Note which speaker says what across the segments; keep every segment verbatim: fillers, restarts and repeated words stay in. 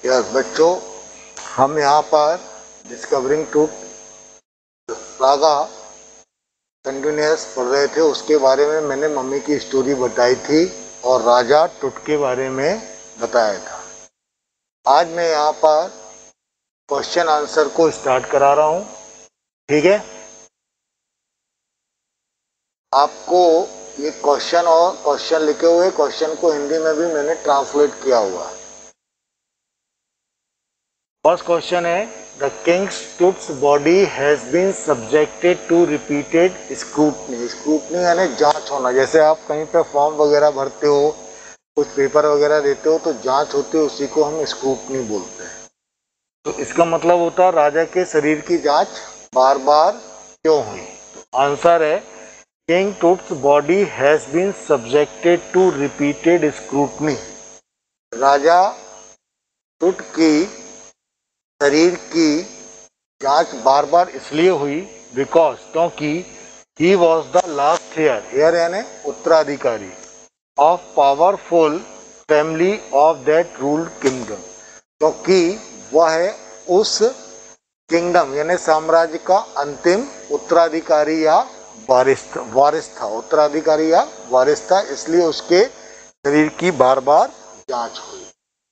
Speaker 1: Yes बच्चों, हम यहाँ पर डिस्कवरिंग ट्रूथ सागा कंटिन्यूस पढ़ रहे थे। उसके बारे में मैंने मम्मी की स्टोरी बताई थी और राजा टुट के बारे में बताया था। आज मैं यहाँ पर क्वेश्चन आंसर को स्टार्ट करा रहा हूँ, ठीक है। आपको ये क्वेश्चन और क्वेश्चन लिखे हुए क्वेश्चन को हिंदी में भी मैंने ट्रांसलेट किया हुआ है। फर्स्ट क्वेश्चन है, the king's Tut's body has been subjected to repeated scrutiny. Scrutiny यानी जांच होना। जैसे आप कहीं पे फॉर्म वगैरह भरते हो, कुछ पेपर वगैरह देते हो तो जांच होती है, उसी को हम स्क्रूटनी बोलते हैं। तो इसका मतलब होता है राजा के शरीर की जांच बार बार क्यों हुई। तो आंसर है, king Tut's body has been subjected to repeated scrutiny. राजा टुट की शरीर की जांच बार बार इसलिए हुई बिकॉज क्योंकि he was the last heir. Heir यानी उत्तराधिकारी of powerful family of that ruled kingdom. क्योंकि वह उस किंगडम यानी साम्राज्य का अंतिम उत्तराधिकारी या वारिस वारिस था। उत्तराधिकारी या वारिस था, इसलिए उसके शरीर की बार बार जांच हुई।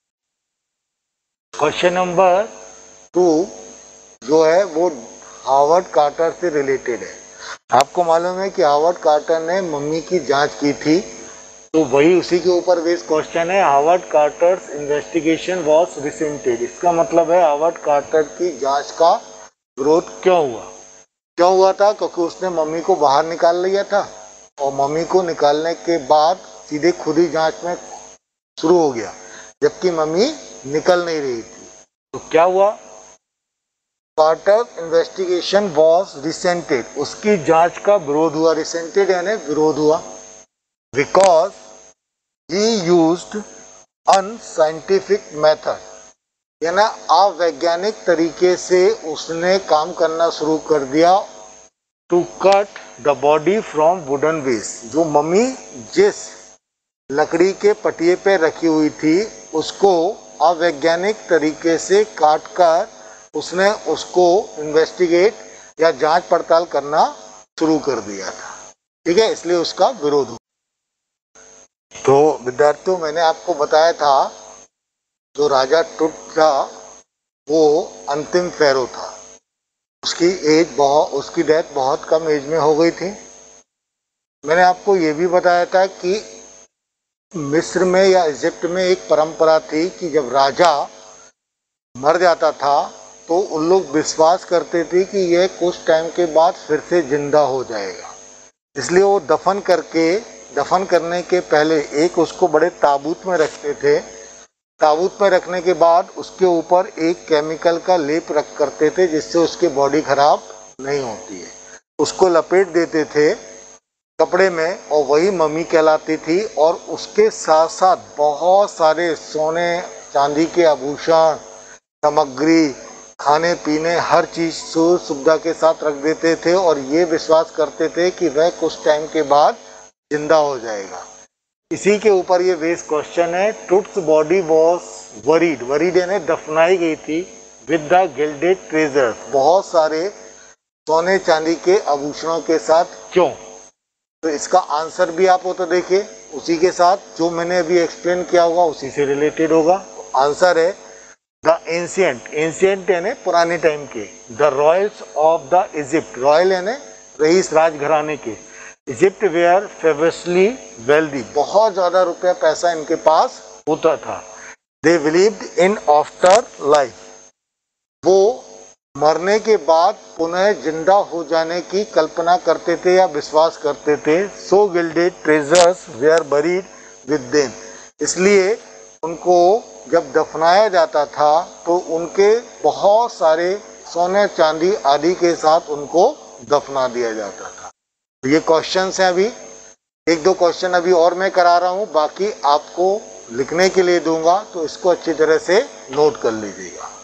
Speaker 1: क्वेश्चन नंबर टू जो है वो हावर्ड कार्टर से रिलेटेड है। आपको मालूम है कि हावर्ड कार्टर ने मम्मी की जांच की थी, तो वही उसी के ऊपर बेस्ड क्वेश्चन है। Howard Carter's investigation was resented. इसका मतलब है हावर्ड कार्टर की जांच का विरोध क्यों हुआ। क्यों हुआ था? क्योंकि उसने मम्मी को बाहर निकाल लिया था और मम्मी को निकालने के बाद सीधे खुद ही जांच में शुरू हो गया, जबकि मम्मी निकल नहीं रही थी। तो क्या हुआ? Carter investigation was resented. उसकी जांच का विरोध हुआ। रिसेंटेड यानी विरोध हुआ। Because he used unscientific method यानी अवैज्ञानिक तरीके से उसने काम करना शुरू कर दिया। To cut the body from wooden base. जो मम्मी जिस लकड़ी के पटिए पे रखी हुई थी उसको अवैज्ञानिक तरीके से काट कर उसने उसको इन्वेस्टिगेट या जांच पड़ताल करना शुरू कर दिया था, ठीक है, इसलिए उसका विरोध हुआ। तो विद्यार्थियों, मैंने आपको बताया था जो राजा टुट था वो अंतिम फेरो था। उसकी एज बहुत उसकी डेथ बहुत कम एज में हो गई थी। मैंने आपको ये भी बताया था कि मिस्र में या इजिप्ट में एक परंपरा थी कि जब राजा मर जाता था तो उन लोग विश्वास करते थे कि यह कुछ टाइम के बाद फिर से जिंदा हो जाएगा। इसलिए वो दफन करके दफन करने के पहले एक उसको बड़े ताबूत में रखते थे। ताबूत में रखने के बाद उसके ऊपर एक केमिकल का लेप रख करते थे जिससे उसकी बॉडी खराब नहीं होती है। उसको लपेट देते थे कपड़े में और वही मम्मी कहलाती थी। और उसके साथ साथ बहुत सारे सोने चांदी के आभूषण, सामग्री, खाने पीने, हर चीज़ सुविधा के साथ रख देते थे और ये विश्वास करते थे कि वह कुछ टाइम के बाद जिंदा हो जाएगा। इसी के ऊपर ये बेस क्वेश्चन है। Tut's body was buried. Buried यानी दफनाई गई थी विद द गिल्डेड ट्रेजर्स। बहुत सारे सोने चांदी के आभूषणों के साथ। क्यों? तो इसका आंसर भी आप हो तो देखिए, उसी के साथ जो मैंने अभी एक्सप्लेन किया होगा उसी से रिलेटेड होगा। आंसर है द एंशिएंट। एंशिएंट यानी पुराने टाइम के। The royals of the Egypt. Royal यानी रईस, राजघराने के। Egypt were famously wealthy. बहुत ज़्यादा रुपया पैसा इनके पास होता था। They believed in afterlife. वो मरने के बाद पुनः जिंदा हो जाने की कल्पना करते थे या विश्वास करते थे। So gilded treasures were buried with them. इसलिए उनको जब दफनाया जाता था तो उनके बहुत सारे सोने चांदी आदि के साथ उनको दफना दिया जाता था। ये क्वेश्चंस हैं। अभी एक दो क्वेश्चन अभी और मैं करा रहा हूँ, बाकी आपको लिखने के लिए दूंगा, तो इसको अच्छी तरह से नोट कर लीजिएगा।